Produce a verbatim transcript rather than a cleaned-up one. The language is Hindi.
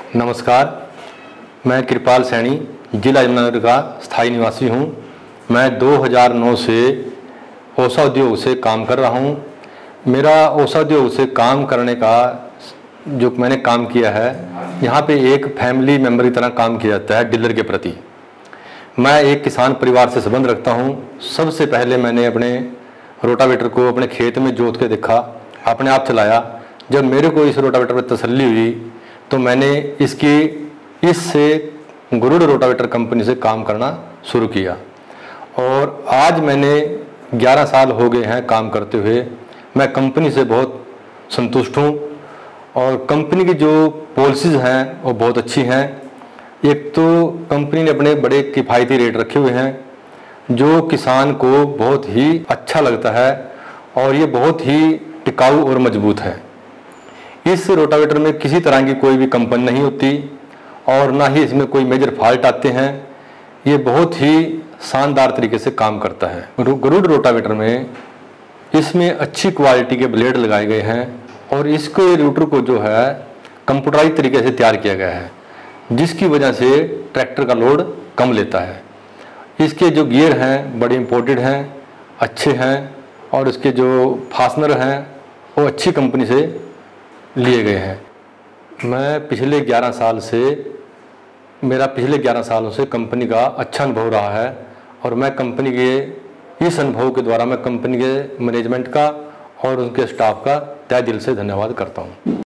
नमस्कार, मैं कृपाल सैनी जिला यमुनानगर का स्थायी निवासी हूँ। मैं दो हज़ार नौ से ओसा उद्योग से काम कर रहा हूँ। मेरा ओसा उद्योग से काम करने का जो मैंने काम किया है, यहाँ पे एक फैमिली मेम्बर की तरह काम किया जाता है डीलर के प्रति। मैं एक किसान परिवार से संबंध रखता हूँ। सबसे पहले मैंने अपने रोटावेटर को अपने खेत में जोत के देखा, अपने आप चलाया। जब मेरे को इस रोटावेटर पर तसल्ली हुई तो मैंने इसकी इससे गरुड़ रोटावेटर कंपनी से काम करना शुरू किया और आज मैंने ग्यारह साल हो गए हैं काम करते हुए। मैं कंपनी से बहुत संतुष्ट हूँ और कंपनी की जो पॉलिसीज़ हैं वो बहुत अच्छी हैं। एक तो कंपनी ने अपने बड़े किफ़ायती रेट रखे हुए हैं जो किसान को बहुत ही अच्छा लगता है और ये बहुत ही टिकाऊ और मजबूत है। इस रोटावेटर में किसी तरह की कोई भी कंपन नहीं होती और ना ही इसमें कोई मेजर फॉल्ट आते हैं। ये बहुत ही शानदार तरीके से काम करता है। गरुड़ रोटावेटर में इसमें अच्छी क्वालिटी के ब्लेड लगाए गए हैं और इसके रोटर को जो है कंप्यूटराइज तरीके से तैयार किया गया है, जिसकी वजह से ट्रैक्टर का लोड कम लेता है। इसके जो गियर हैं बड़े इम्पोर्टेड हैं, अच्छे हैं और इसके जो फास्टनर हैं वो अच्छी कंपनी से लिए गए हैं। मैं पिछले ग्यारह साल से मेरा पिछले ग्यारह सालों से कंपनी का अच्छा अनुभव रहा है और मैं कंपनी के इस अनुभव के द्वारा मैं कंपनी के मैनेजमेंट का और उनके स्टाफ का तहे दिल से धन्यवाद करता हूँ।